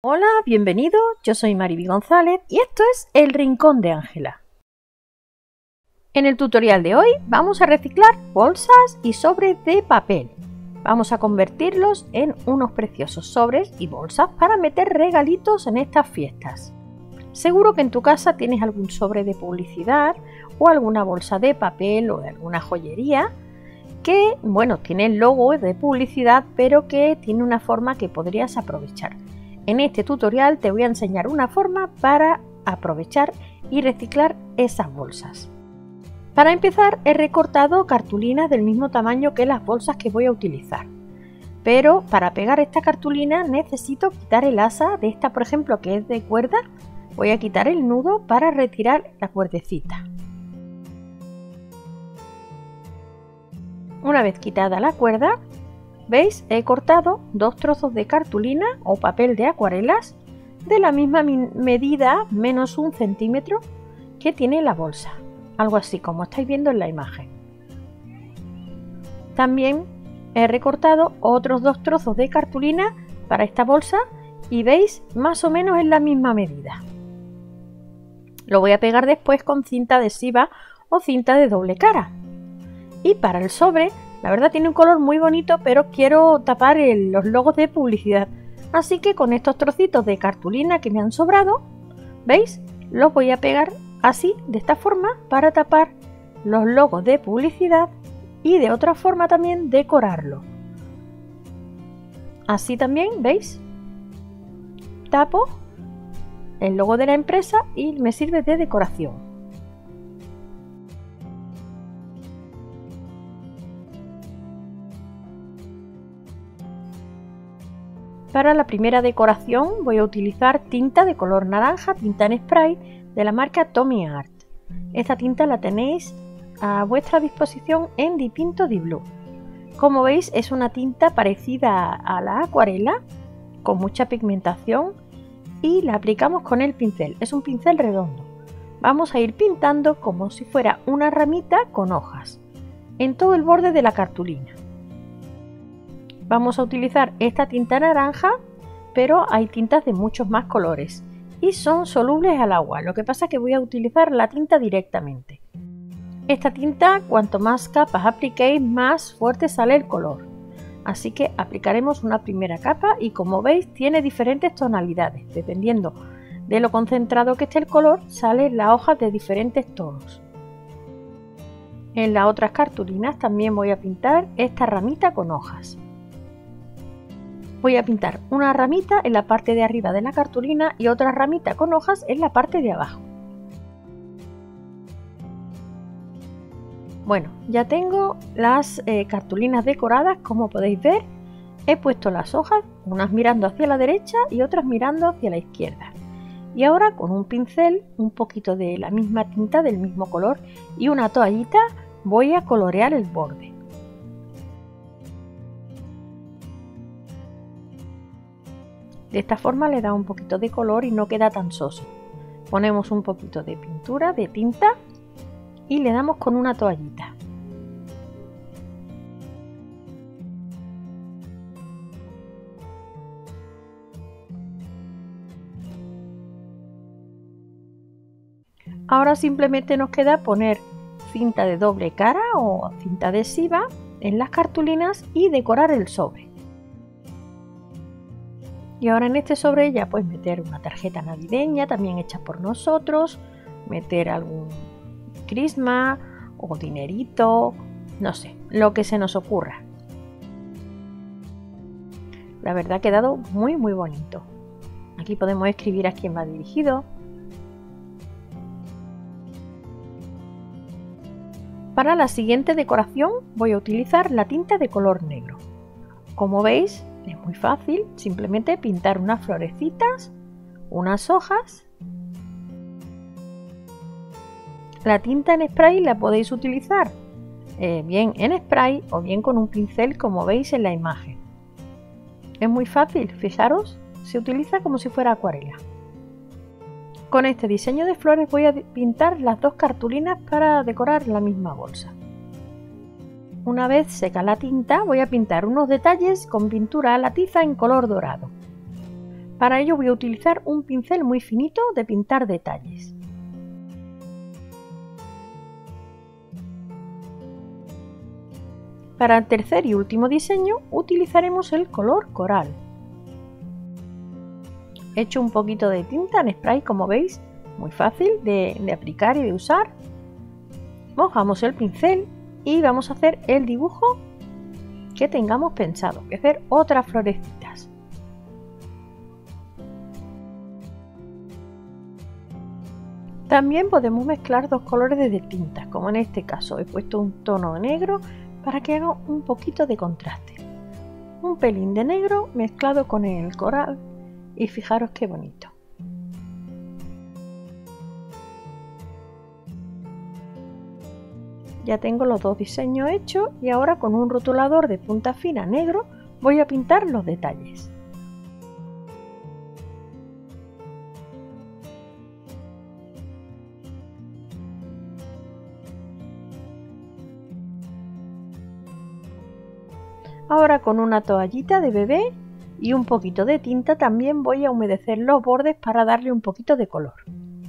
Hola, bienvenido, yo soy Mariby González y esto es El Rincón de Ángela. En el tutorial de hoy vamos a reciclar bolsas y sobres de papel. Vamos a convertirlos en unos preciosos sobres y bolsas para meter regalitos en estas fiestas. Seguro que en tu casa tienes algún sobre de publicidad o alguna bolsa de papel o de alguna joyería que, bueno, tiene el logo de publicidad pero que tiene una forma que podrías aprovechar. En este tutorial te voy a enseñar una forma para aprovechar y reciclar esas bolsas. Para empezar he recortado cartulinas del mismo tamaño que las bolsas que voy a utilizar. Pero para pegar esta cartulina necesito quitar el asa de esta, por ejemplo, que es de cuerda. Voy a quitar el nudo para retirar la cuerdecita. Una vez quitada la cuerda, ¿veis? He cortado dos trozos de cartulina o papel de acuarelas de la misma medida, menos 1 centímetro, que tiene la bolsa. Algo así como estáis viendo en la imagen. También he recortado otros dos trozos de cartulina para esta bolsa y veis, más o menos en la misma medida. Lo voy a pegar después con cinta adhesiva o cinta de doble cara. Y para el sobre, la verdad tiene un color muy bonito, pero quiero tapar los logos de publicidad. Así que con estos trocitos de cartulina que me han sobrado, ¿veis? Los voy a pegar así, de esta forma, para tapar los logos de publicidad y de otra forma también decorarlo. Así también, ¿veis? Tapo el logo de la empresa y me sirve de decoración. Para la primera decoración voy a utilizar tinta de color naranja, tinta en spray de la marca Tommy Art. Esta tinta la tenéis a vuestra disposición en Dipinto Di Blu. Como veis, es una tinta parecida a la acuarela, con mucha pigmentación, y la aplicamos con el pincel. Es un pincel redondo. Vamos a ir pintando como si fuera una ramita con hojas en todo el borde de la cartulina. Vamos a utilizar esta tinta naranja, pero hay tintas de muchos más colores y son solubles al agua. Lo que pasa es que voy a utilizar la tinta directamente. Esta tinta, cuanto más capas apliquéis, más fuerte sale el color. Así que aplicaremos una primera capa y, como veis, tiene diferentes tonalidades. Dependiendo de lo concentrado que esté el color, salen las hojas de diferentes tonos. En las otras cartulinas también voy a pintar esta ramita con hojas. Voy a pintar una ramita en la parte de arriba de la cartulina y otra ramita con hojas en la parte de abajo. Bueno, ya tengo las cartulinas decoradas, como podéis ver. He puesto las hojas, unas mirando hacia la derecha y otras mirando hacia la izquierda. Y ahora con un pincel, un poquito de la misma tinta del mismo color y una toallita voy a colorear el borde. De esta forma le da un poquito de color y no queda tan soso. Ponemos un poquito de pintura, de tinta, y le damos con una toallita. Ahora simplemente nos queda poner cinta de doble cara o cinta adhesiva en las cartulinas y decorar el sobre. Y ahora en este sobre ya puedes meter una tarjeta navideña también hecha por nosotros, meter algún crisma o dinerito, no sé, lo que se nos ocurra. La verdad ha quedado muy bonito. Aquí podemos escribir a quién va dirigido. Para la siguiente decoración voy a utilizar la tinta de color negro. Como veis, es muy fácil, simplemente pintar unas florecitas, unas hojas. La tinta en spray la podéis utilizar bien en spray o bien con un pincel, como veis en la imagen. Es muy fácil, fijaros, se utiliza como si fuera acuarela. Con este diseño de flores voy a pintar las dos cartulinas para decorar la misma bolsa. Una vez seca la tinta, voy a pintar unos detalles con pintura a la tiza en color dorado. Para ello voy a utilizar un pincel muy finito de pintar detalles. Para el tercer y último diseño utilizaremos el color coral. He hecho un poquito de tinta en spray, como veis, muy fácil de aplicar y de usar. Mojamos el pincel y vamos a hacer el dibujo que tengamos pensado, que hacer otras florecitas. También podemos mezclar dos colores de tinta, como en este caso he puesto un tono negro para que haga un poquito de contraste. Un pelín de negro mezclado con el coral y fijaros qué bonito. Ya tengo los dos diseños hechos y ahora con un rotulador de punta fina negro voy a pintar los detalles. Ahora con una toallita de bebé y un poquito de tinta también voy a humedecer los bordes para darle un poquito de color.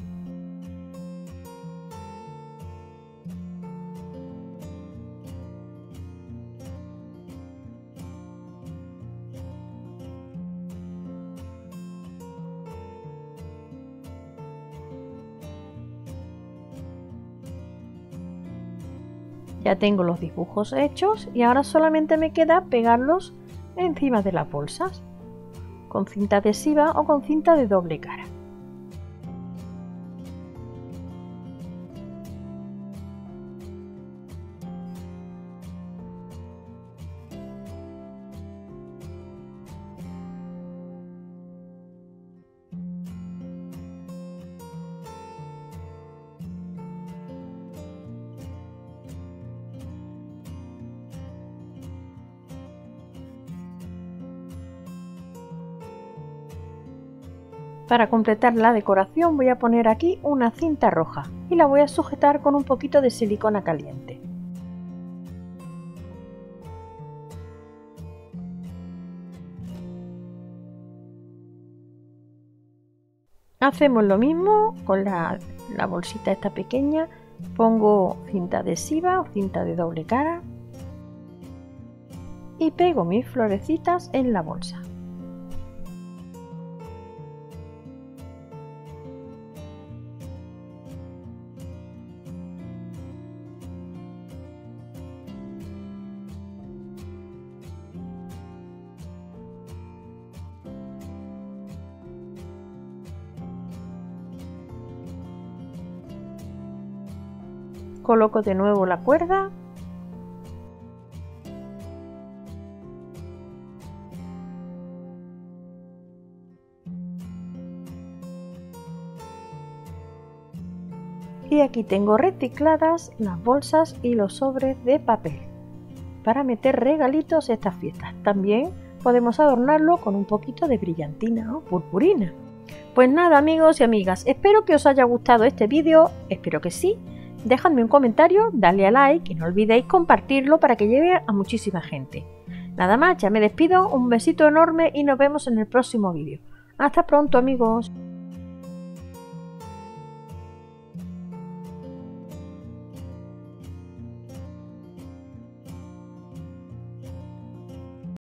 Ya tengo los dibujos hechos y ahora solamente me queda pegarlos encima de las bolsas, con cinta adhesiva o con cinta de doble cara. Para completar la decoración voy a poner aquí una cinta roja y la voy a sujetar con un poquito de silicona caliente. Hacemos lo mismo con la bolsita esta pequeña, pongo cinta adhesiva o cinta de doble cara y pego mis florecitas en la bolsa. Coloco de nuevo la cuerda y aquí tengo recicladas las bolsas y los sobres de papel para meter regalitos estas fiestas. También podemos adornarlo con un poquito de brillantina o purpurina. Pues nada, amigos y amigas, espero que os haya gustado este vídeo, espero que sí. Dejadme un comentario, dadle a like y no olvidéis compartirlo para que llegue a muchísima gente. Nada más, ya me despido, un besito enorme y nos vemos en el próximo vídeo. Hasta pronto, amigos.